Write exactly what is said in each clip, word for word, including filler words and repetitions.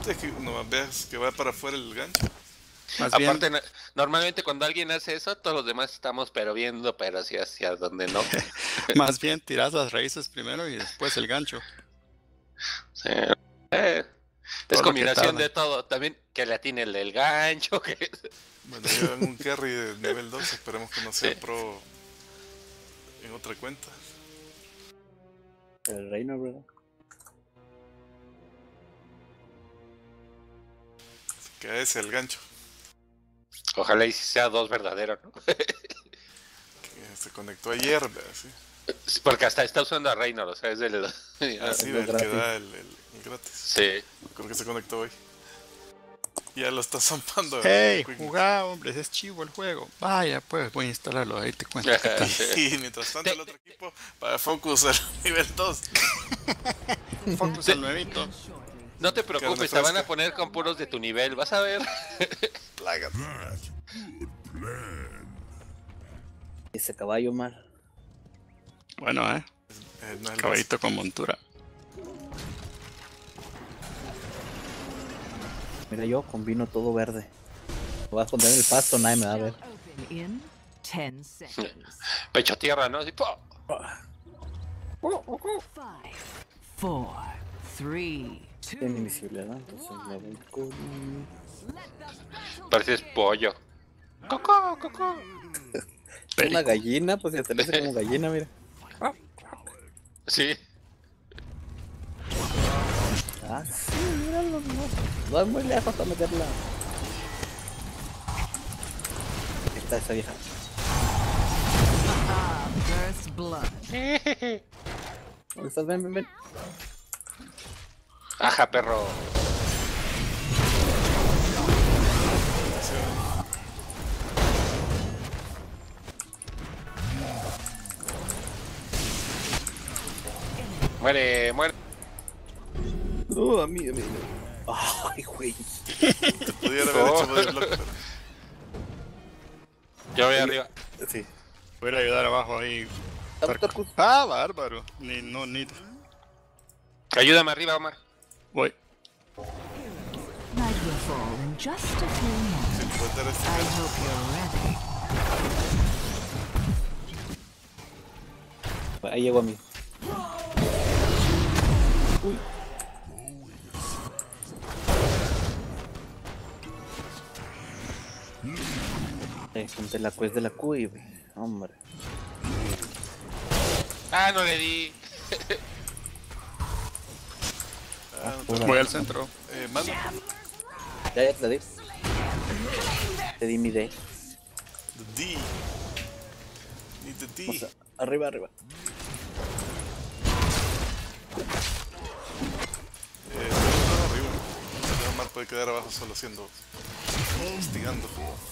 Es que no veas que va para afuera el gancho. Más Aparte, bien, no, normalmente cuando alguien hace eso, todos los demás estamos pero viendo, pero hacia, hacia donde no. más bien tiras las raíces primero y después el gancho. Sí. Eh, Todo es lo que combinación tarda. de todo. También que le atine el del gancho. Que... Bueno, llevan un carry de nivel dos, esperemos que no sea Sí. pro en otra cuenta. El reino, ¿verdad? Que ese es el gancho. Ojalá y si sea dos verdaderos, ¿no? Que se conectó ayer, ¿verdad? Sí. Porque hasta está usando a Reynor, o sea, es del... Así el el que gratis. da el, el, el gratis. Sí. Creo que se conectó hoy. Ya lo está zampando. ¡Hey! Quick. Jugá, hombre, es chivo el juego. Vaya, pues voy a instalarlo, ahí te cuento qué tal. Y mientras tanto el otro equipo para Focus al nivel dos. Focus al nuevito. No te preocupes, Carne te van a fresca. poner con puros de tu nivel, vas a ver. Plaga. Ese caballo mal. Bueno, eh. Eh, no es el Caballito con montura. Mira, yo combino todo verde. Lo voy a poner en el pasto, nadie me va a ver. Open in ten seconds. Pecho tierra, ¿no? Así, ¡pum! Five, four, three, two. Tiene invisible, ¿no? Entonces me voy con... Pareces pollo. ¡Cocó, cocó! Una gallina, pues ya te lo hace como gallina, mira. Sí. Ah, sí, míralo, no. No es muy lejos para meterla. Ahí está esa vieja. Ah, first blood. ¿Dónde estás? Ven, ven, ven. Ajá, perro. Muere, muere. No, a mí, a mí. Ay, güey. Te pudiera haber hecho body block, pero Yo voy arriba. Sí. Voy a ir a ayudar abajo ahí. Dame Torcus. Ah, bárbaro. Ni, no, ni. Ayúdame arriba, Omar. Voy. Night will fall in just a few moments. sin poder este I hope you're ready. Ahí llegó a mí. Uy. Eh, junté la quest de la Q y, hombre. Ah, no le di. Ah, no te- Pura. Voy al centro. eh, mano. Ya, ya te la di. Te di mi D. The D. Need the D. O sea, arriba, arriba. Eh, no, arriba. El Omar puede quedar abajo solo haciendo. Hostigando.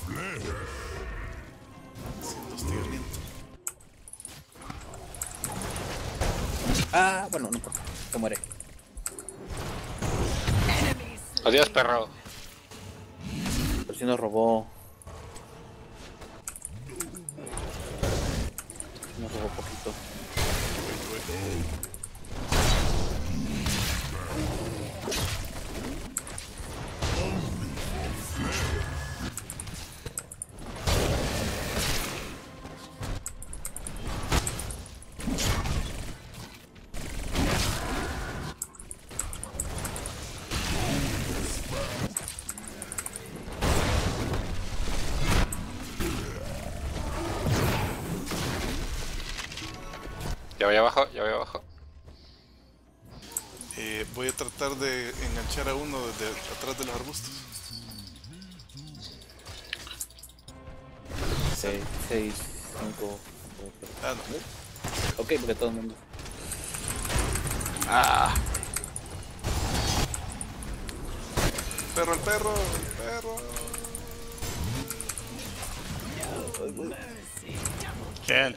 Haciendo hostigamiento. Ah, bueno, no importa. Se muere. Adiós, perro. Pero si nos robó. Nos robó poquito. Ya voy abajo, ya voy abajo. Eh, voy a tratar de enganchar a uno desde atrás de los arbustos. seis, seis, cinco. Ah, no. Ok, porque todo el mundo. Ah, Perro, el perro, el perro. ¿quién?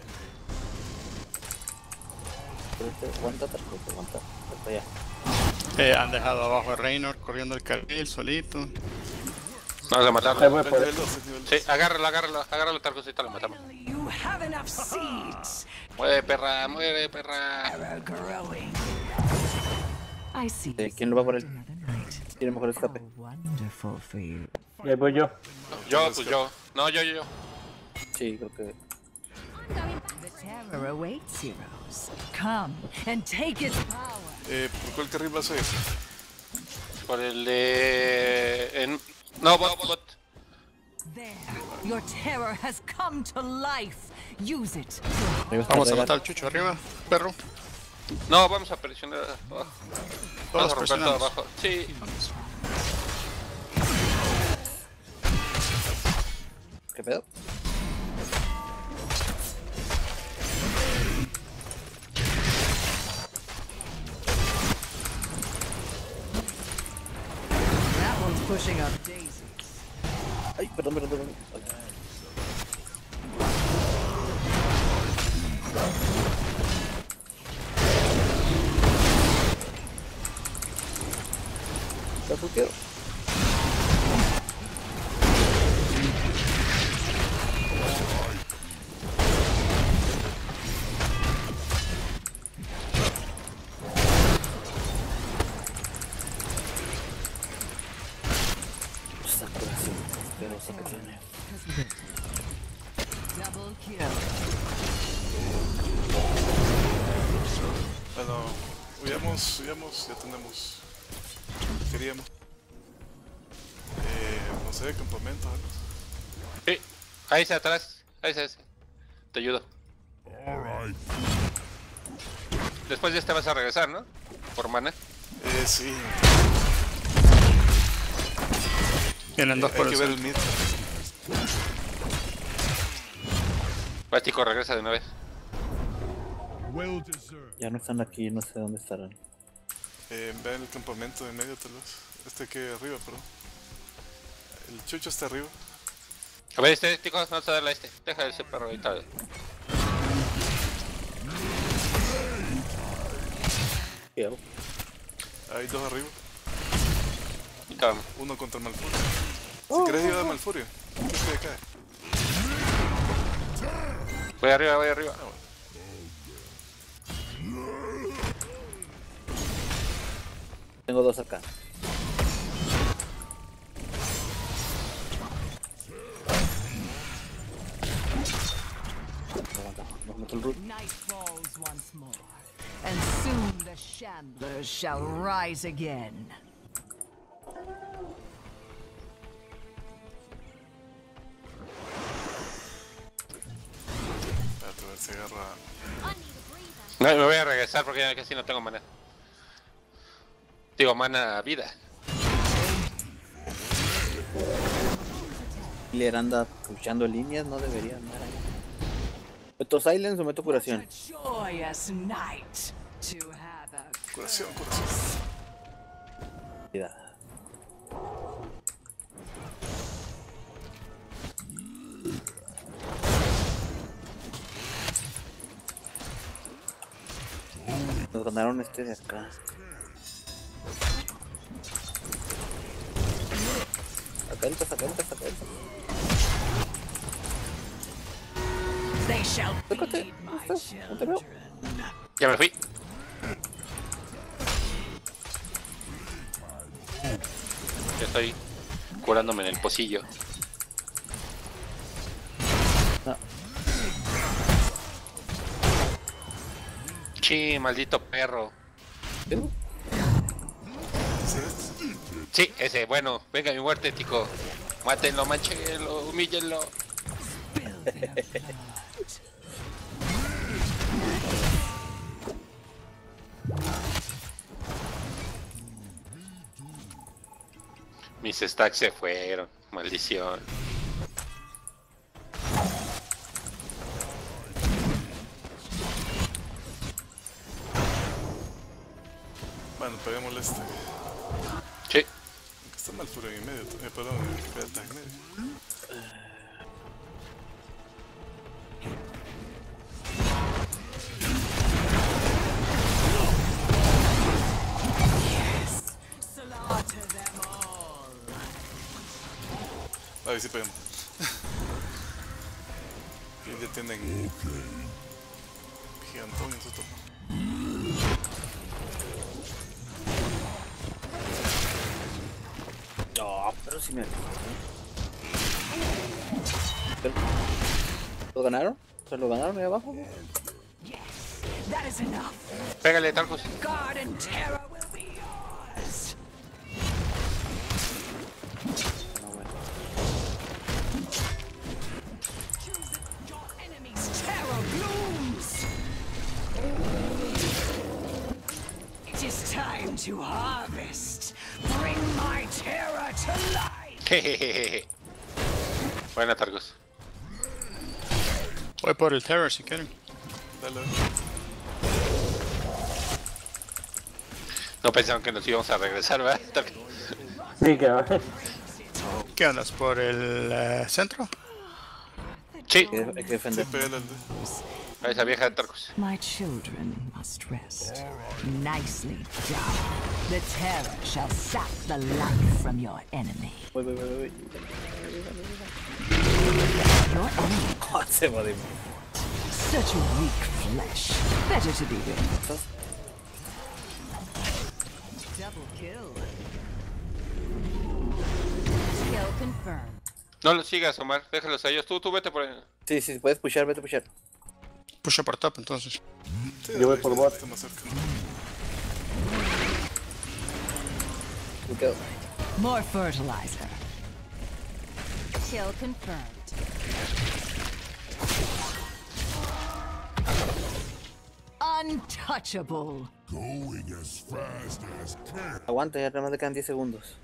Aguanta, tarjeta, aguanta. Hasta allá. Eh, han dejado abajo a Reynor corriendo el carril solito. Vamos a matarlo. Es nivel dos, es nivel dos. Sí, agárralo, agárralo, agárralo, Tarcosita, lo matamos. You have enough seeds. Muere, perra, muere, perra. Ever growing. I see. Eh, ¿quién lo va por él? Another night. Tiene mejor escape. How wonderful for you. Y ahí voy yo. Yo, pues yo. No, yo, yo, yo. Sí, creo que. The terror awaits, heroes. Come and take its power. Eh, ¿por cuál carril vas a ir? Por el de... En... No, bot, bot. There, your terror has come to life. Use it. Arriba está Vamos a Rehgar. matar al chucho arriba, perro. No, vamos a presionar abajo. Vamos Todos a romper todo presionamos. abajo. Sí. ¿Qué pedo? That one's pushing up daisies. Ay, perdón, perdón, perdón. Está puteado. Esa curación asquerosa que tiene. Double kill. Bueno, huyamos, huyamos, ya tenemos lo que queríamos. Eh, no sé, campamento, algo. Sí. Ahí está atrás. Ahí está ese. Te ayudo. Después de este vas a regresar, ¿no? Por mana. Eh, sí, Vienen dos hay por que el ver el centro. mid. Pástico, regresa de una vez. Ya no están aquí, no sé dónde estarán. Eh, vean el campamento de medio, tal vez. Este que arriba, perdón. El chucho está arriba. A ver, este, tico, vamos a darle a este. Deja ese perro ahorita. ¿Qué hago? Hay dos arriba. Ahorita vamos. Uno contra el Malfurio. Si querés ayudar a Malfurio, que estoy acá. Voy arriba, voy arriba. Tengo dos acá. Aguanta, nos meto el root. Night falls once more, and soon the Shandlers shall rise again. Espérate, a ver si agarra. No, me voy a regresar porque ya casi no tengo mana. Digo, mana vida. Killer anda puchando líneas, no debería andar ahí. ¿Meto silence o meto curación? A joyous night to have a Curación, curación. Cuidado. Nos ganaron este de acá. Sacarita, sacarita, sacarita. They shall Tócate, feed my ¿dónde estás? No te veo. children. Ya me fui. Ya estoy curándome en el pocillo. No. Sí, maldito perro. ¿Qué? Sí, ese, bueno, venga mi muerte, tico. Mátenlo, manchenlo, humíllenlo. Spill their blood. Mis stacks se fueron, maldición. Bueno, peguémosle este. Sí. Aunque está Malfurio en medio, eh, perdón, Pirata en medio. Slaughter them all. A ver si pegamos. Y ya tienen gigantón en su topo. sí me... Pero- ¿Lo ganaron? ¿Se lo ganaron ahí abajo? That is enough. Pégale, Tarkus. God and terror will be yours. No, bueno. Your enemy's terror blooms. It is time to harvest. Bring my terror to life. Jejejeje. Buena, Tarkus. Voy por el Terror si quieren. Dale. No pensaron que nos íbamos a regresar, ¿verdad? Tarkus? Sí, que va. ¿Qué andas? ¿Por el eh, centro? Sí. Hay que, hay que Sí, defender. pégale al de. A esa vieja de Tarkus. My children must rest. Nicely done. The terror shall sap the life from your enemy. Voy, voy, voy, voy. Your enemy, Ah, se va de... such weak flesh. Better to be with. Double kill. Kill confirmed. No los sigas, Omar. Déjalos a ellos. Tú, tú vete por ahí. Sí, sí, puedes pushar, vete a pushar. Pusha por top entonces. Sí, Yo voy dale, por que bot. está más cerca. Me quedo. More fertilizer. Kill confirmed. Untouchable. Aguanta, ya nada más le quedan diez segundos.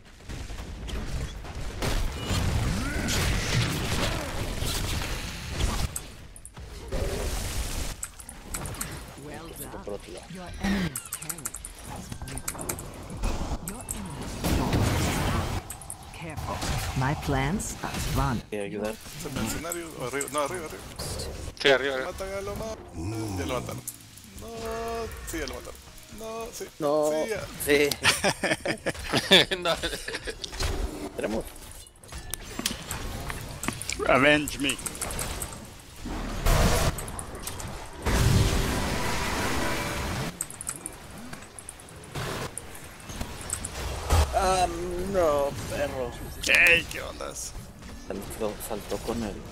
Well done. Por otro lado. Your enemy's terror is withered. Your enemy's careful. My plans are fun. Quiero ayudar. Se ve el escenario. o arriba. No, arriba, arriba. Sí, arriba, arriba. Matan a Loma. Ya lo mataron. No. Sí, ya lo mataron. No, sí. No. Sí, ya. Sí. No. Tenemos. Avenge me. Ah, no, perro. ¿Qué? ¿Qué ondas? Saltó, saltó con él.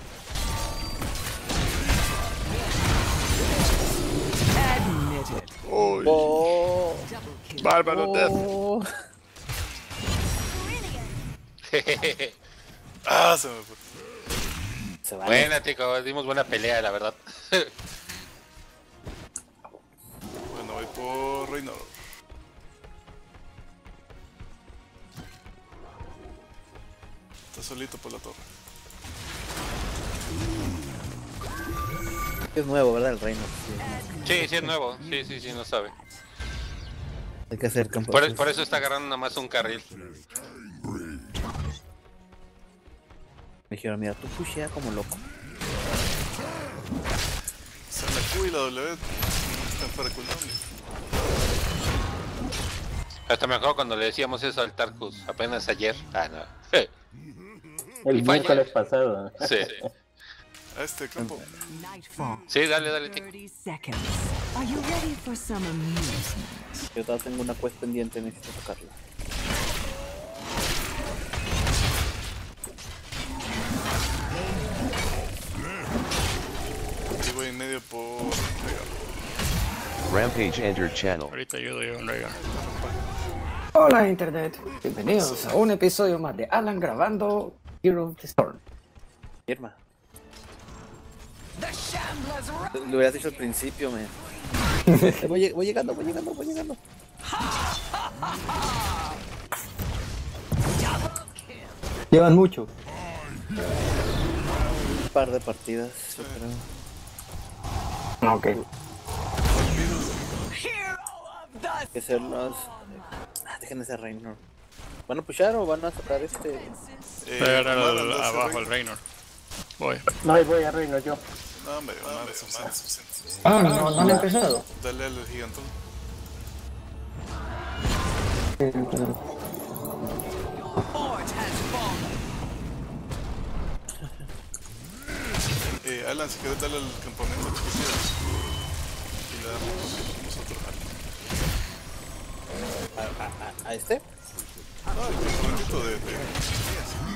Admitted. Uy, Oh, Double kill. bárbaro death. oh. Ah, se me fue. Se va. Buena, chicos. Dimos buena pelea, la verdad. Bueno, voy por Reynor. Está solito por la torre. Es nuevo, ¿verdad? El reino. Sí. Sí, sí, es nuevo. Sí, sí, sí, no sabe. Hay que hacer campo. Por, por eso está agarrando nada más un carril. Me dijeron, mira, tú pushea como loco. O sea, la Q y la W están fuera de cooldown. Hasta me acuerdo cuando le decíamos eso al Tarkus. Apenas ayer. Ah, no. El Y falla. miércoles pasado. Sí. A este campo. Nightfall. Sí, dale, dale, tico. thirty seconds. Are you ready for some amusement? Yo todavía tengo una quest pendiente, necesito sacarla. Y voy en medio por regalo. Rampage entered channel. Ahorita ayudo yo en Rega. Hola Internet, bienvenidos a un episodio más de Alan grabando Hero of the Storm. Irma. The Shamblers ri- Lo hubieras dicho al principio, man. voy, lleg- voy llegando, voy llegando, voy llegando. Llevan mucho. Un par de partidas, yo creo. Ok. Hero of the Hay que hacerlos. Ah, dejen ese reino. ¿Van a pushar o van a sacar este? Eh, Pero Omar, al- anda a hacer abajo el Reynor. Reynor. Voy. No, ahí voy a reino yo. No, hombre, Omar es un santo. Ah, no, no han empezado. Dale al gigantón. fort has fallen. Eh, Alan, si quieres darle al campamento chiquitito. Y le damos nosotros ¿A, a, a, a este? al. No, el campamentito de. de...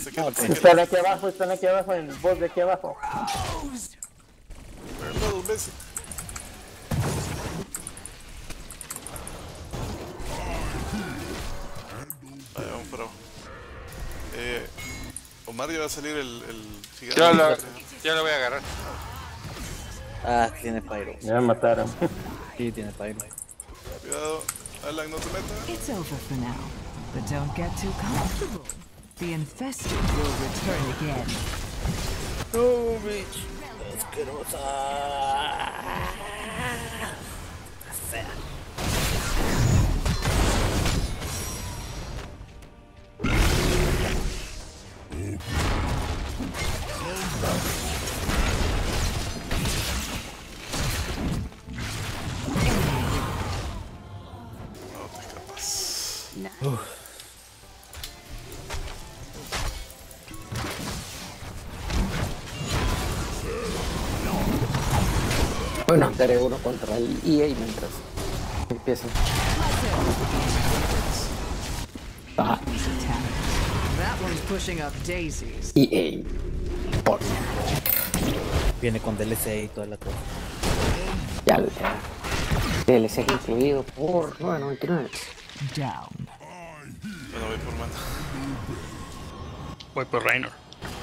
Este que Ah, lo ok. que Están aquí abajo, están aquí abajo, en el boss de aquí abajo. Perdón, dos veces. Vaya, vamos para abajo. Eh, Omar ya va a salir el, el gigante. Yo lo, yo lo voy a agarrar. Ah, tiene pyro. Ya me mataron. Sí, tiene pyro. Cuidado, Alan, no te metas. It's over for now, but don't get too comfortable. The infested will return again. No, bitch. Asquerosa. Fea. No te escapas. Bueno, daré uno contra el E A mientras empieza. Ah, Attack. That one's pushing up daisies. E A. Por Viene con D L C y toda la cosa. ya el D L C incluido por nueve noventa y nueve. Down. Bueno, voy por mano. Voy por Reynor.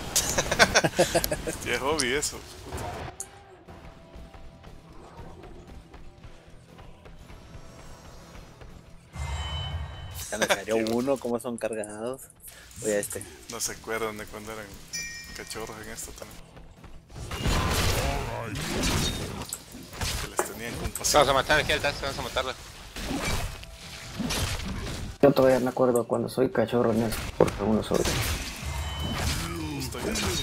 Sí, es hobby eso. Ya me salió uno, cómo son cargados. Voy a este. No se acuerdan de cuando eran cachorros en esto también. Que les tenían compasión. Vamos a matar a Geltas, vamos a matarlo. Yo todavía me acuerdo cuando soy cachorro en eso, porque uno solo. Estoy en eso.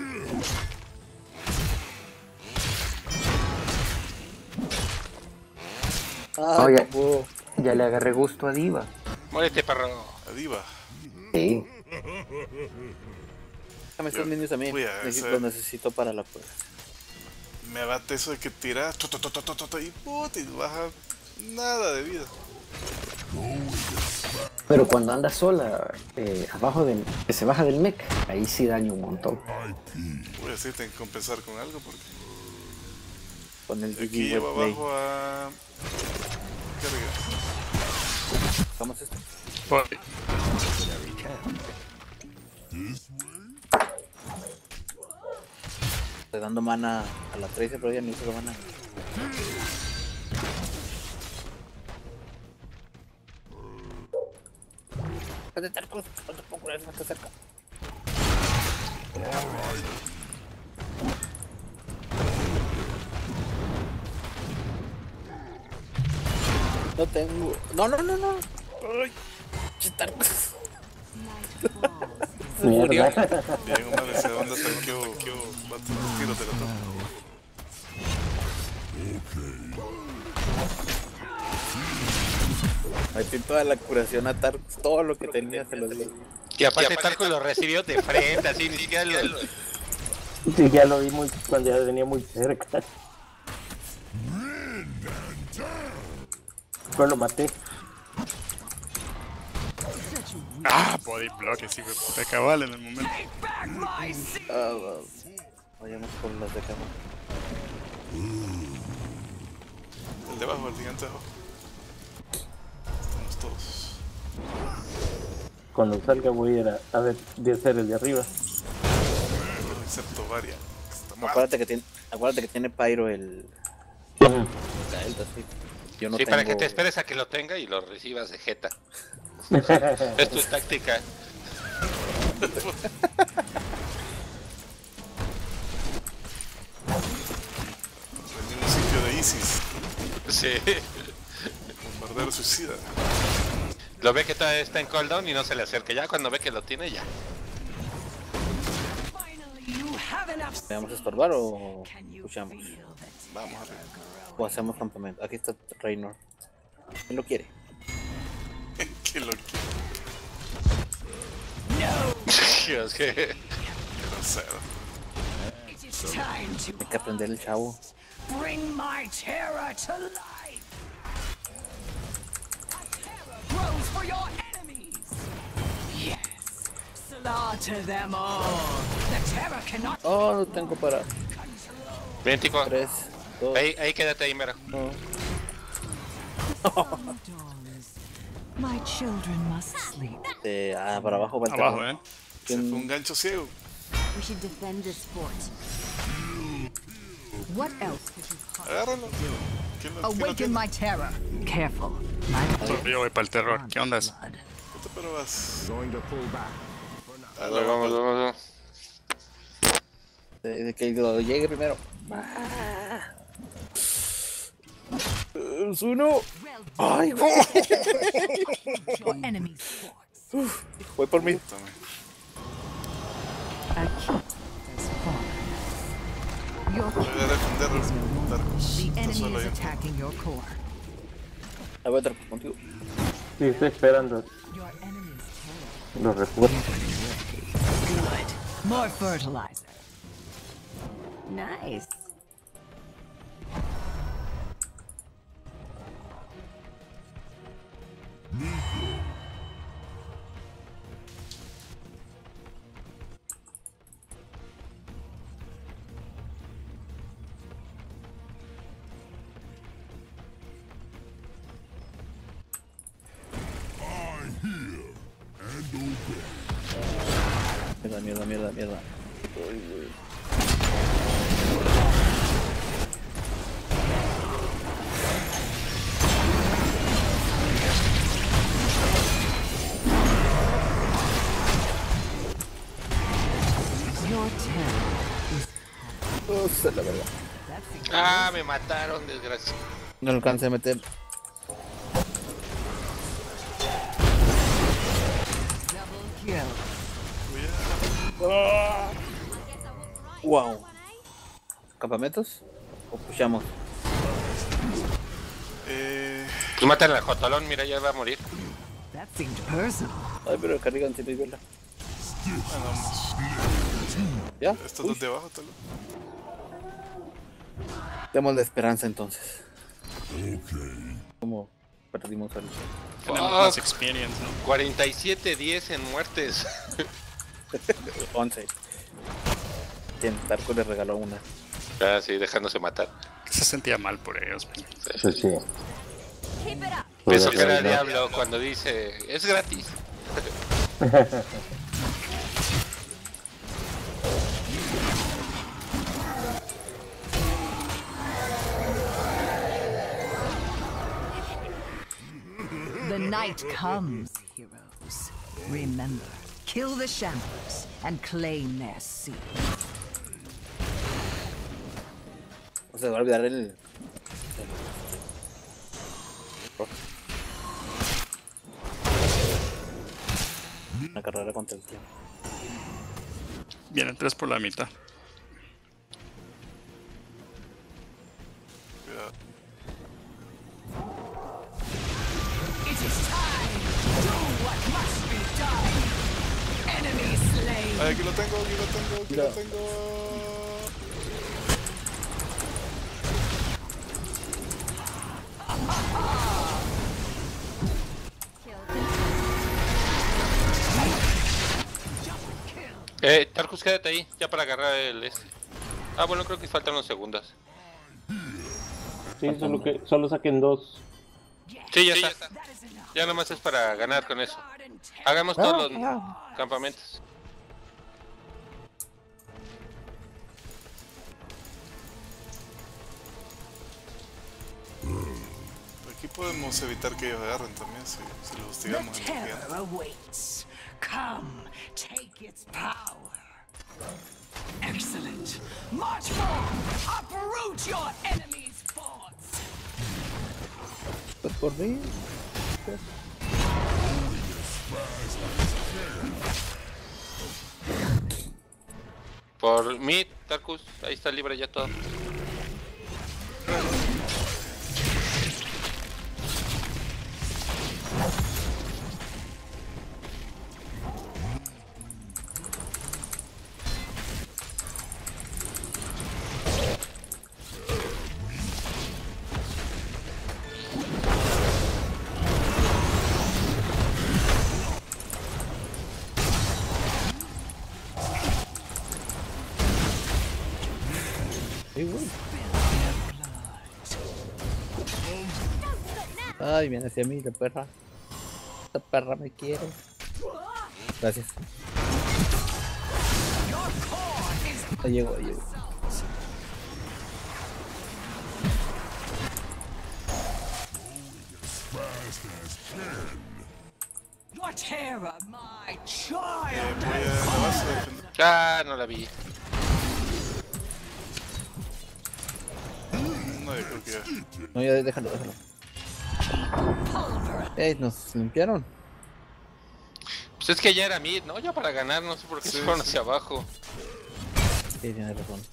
Ah, Oye. no. Ya le agarré gusto a Diva. Muérete, perro. A Diva. Sí. Déjame estos minions a mí. Voy a Necesito, hacer- los necesito para la prueba. Me abate eso de que tiras to, to, to, to, to, to, y puta, y baja nada de vida. Pero cuando anda sola, eh, abajo del, que se baja del mech, ahí sí daña un montón. Voy a decir, tengo que compensar con algo porque Con el aquí G G llevo Webplay. abajo a... Carga. Vamos esto. Voy. Estoy dando mana a la Tracer, pero ya no uso mana. ¿Dónde está el cruz? No te puedo creer, no está cerca. No tengo. No, no, no, no. Ay, chistar. Mierda. Bien, Omar, ¿hacia dónde tanqueó? Tiro de la torre. Metí toda la curación a Tarkus, todo lo que tenía se lo di. Y aparte Tarko lo recibió de frente, así, ni siquiera lo... Sí, ya lo vi muy, cuando ya venía muy cerca. Pero lo maté. Ah, body block, ese hijo de puta cabal en el momento. Ah, wow. Vayamos por las de cama. El de abajo, el gigante de abajo. Estamos todos. Cuando salga voy a ir a, a ver, de hacer el de arriba. Excepto Varia. Está mal. Acuérdate que tiene, acuérdate que tiene Pyro el... Ujú. la Delta, sí. Yo no Sí, tengo... para que te esperes a que lo tenga y lo recibas de jeta. Es tu táctica. Venía un sitio de ISIS. Sí. Bombardero suicida. Lo ve que todavía está en cooldown y no se le acerca. Ya cuando ve que lo tiene, ya. ¿Le vamos a estorbar o escuchamos? Vamos arriba. O hacemos campamento. Aquí está Reynor. ¿Quién lo quiere? Que lo quiero. Dios, que... Qué grosero. Hay que aprender el chavo. Bring my terror to life. Grows for your enemies. Yes. So Slaughter them all. The terror cannot. Oh, no tengo para Bien, tico. tres, dos, Ahí, ahí quédate ahí, mero. no. My children must sleep. De, ah, para abajo va el Abajo, terror. eh. Se fue un gancho ciego. We should defend this fort. What else could you possibly Agárralo. ¿Quién lo, quién lo awaken tiene? my terror? Careful. My Yo voy para el terror. ¿Qué onda es? blood. Puta, pero vas. Ah, Vamos, no, vamos, vamos. De, de que lo llegue primero. Es uno. Ay, güey. Your enemy's forts. Voy por mí. Puta, man. A keep has fallen. Your Voy a defender is no more. Darkus. The Está enemy solo is ahí. attacking your core. Ahí voy a entrar contigo. Sí, estoy esperando Your enemy's terror. los refuerzos. Good. More fertilizer. Nice. Mierda, mierda, mierda, mierda. Your terror is Oh, se la verdad. Ah, me mataron, desgracia. No alcancé a meter. double kill. Wow. ¿Campamentos? ¿O pushamos? Eh, Pues matan al Jotolón, mira, ya va a morir. That seemed personal. Ay, pero cargan sin verla. ¿Ya? estos Uy, dos de abajo, tal vez. demos la esperanza entonces. ¿Cómo perdimos al... Tenemos más experience, ¿no? cuarenta y siete diez en muertes. once? Quien Tarko le regaló una. Ah, sí, dejándose matar. Se sentía mal por ellos. man. Sí, sí. Keep it up. Pues Eso la era el realidad. diablo cuando dice, es gratis. The night comes, heroes. Remember, kill the shamblers and claim their seed. O sea, va a olvidar el... Una carrera contra el tiempo. Vienen tres por la mitad. Cuidado. It is time. Do what must be done. Enemy slain. Ay, aquí lo tengo, aquí lo tengo, aquí lo Mira. tengo. Eh, Tarkus, quédate ahí, ya para agarrar el este. Ah, bueno, creo que faltan unos segundos. Sí, solo, que, solo saquen dos. Sí, ya está. Ya nomás es para ganar con eso. Hagamos todos los campamentos. Aquí podemos evitar que ellos agarren también si, si los The hostigamos en la terror awaits. Come, take its power. Excellent. March forth. Uproot your enemy's forts. Pues por mí. Por mí, Tarkus, ahí está libre ya todo. Ay, viene hacia mí, la perra. Esta perra me quiere. Gracias. Ahí llego, ahí llego. Your terror, my Eh, child. voy a la base a defender. Ah, no la vi. No, yo creo que ya. No, ya déjalo, déjalo. Ey, nos limpiaron. Pues es que ya era mid, ¿no? Ya para ganar, no sé por qué Sí, se fueron sí. hacia abajo. Sí, tienes razón.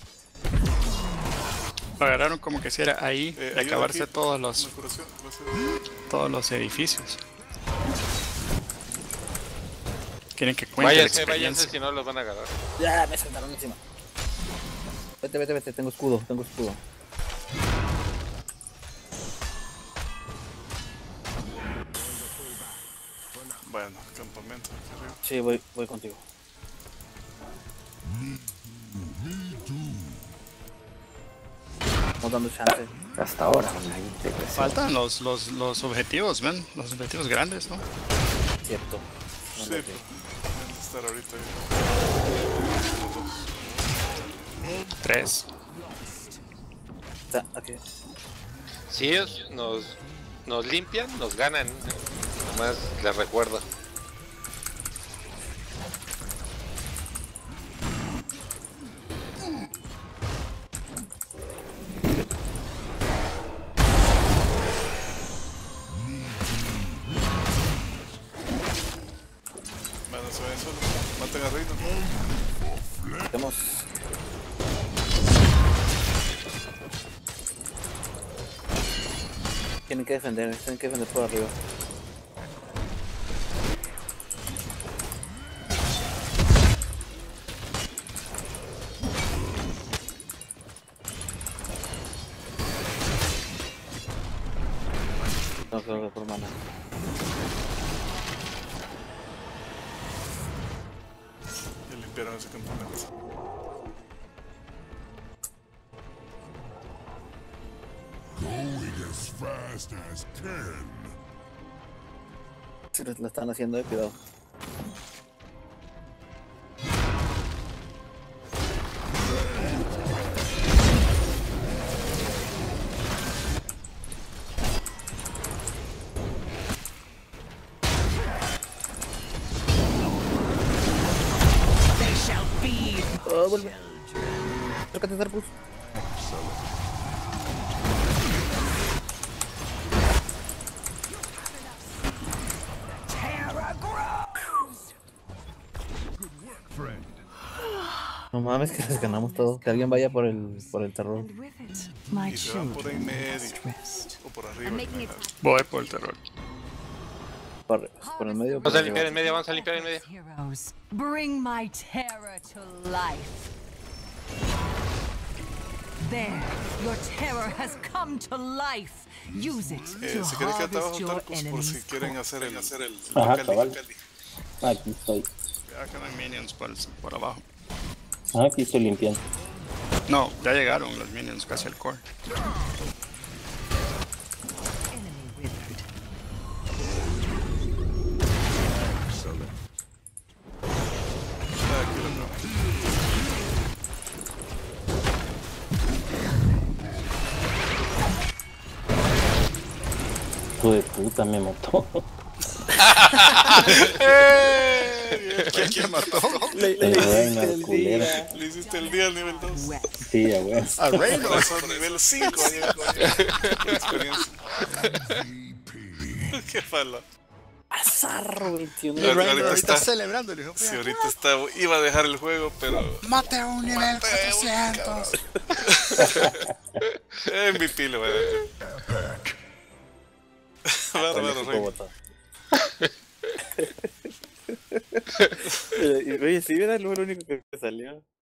Lo agarraron como que si era ahí Eh, de ayuda acabarse aquí. todos los, Una curación, va a ser- todos los edificios. Quieren que cuente la Váyanse, váyanse, experiencia. si no los van a agarrar. Ya, me saltaron encima. Vete, vete, vete, tengo escudo, tengo escudo. Bueno, campamento. aquí arriba. Sí, voy, voy contigo. Estamos dando chance. Hasta ahora, una integración. Faltan los, los, los objetivos, ven, los objetivos grandes, ¿no? Cierto. No Sí, lo pero sé. deben de estar ahorita ahí. Tres. Está, aquí. Si ellos nos, nos limpian, nos ganan. Nomás les recuerdo. Bueno, se vayan solos. Maten a Reino. Tenemos. Tienen que defender, tienen que defender por arriba. No creo que por mana. Ya limpiaron ese campamento. Sí, lo, lo están haciendo de cuidado. They shall feed. Oh, vuelve. Acércate, Zarpus. Terror grows. No mames, que les ganamos todo. Que alguien vaya por el, por el terror. And with it, my Y se van por en children medio. must rest. O por arriba. I'm making it. Voy por el terror. Por, por el medio. por Vamos a arriba. limpiar en medio, vamos a limpiar en medio. Heroes, bring my terror to life. There, your terror has come to life. Use it Eh, to si quieres quedarte harvest abajo, your Tarkus, por si enemy's quieren corpse. hacer el, hacer el Ajá, Cali, cabal. Cali. Aquí estoy. Ya quedan minions por, el- por abajo. Ah, aquí estoy limpiando. No, ya llegaron los minions casi al core. Enemy withered. Ah, aquí lo tengo. Hijo de puta, me mató. ¿Quién, quién mató? El reino, el culero. Le hiciste el día al nivel dos. Sí, ya, güey. A Reino. Son nivel cinco. Por experiencia. Qué palo. Azarro veintiuno. Ahorita Reino ahorita está- celebrando, le dijo. Si ahorita está, iba a dejar el juego, pero Mate a un nivel cuatrocientos. M V P le voy a dar. Bárbaro, Rey. Oye, sí, era el único que salió.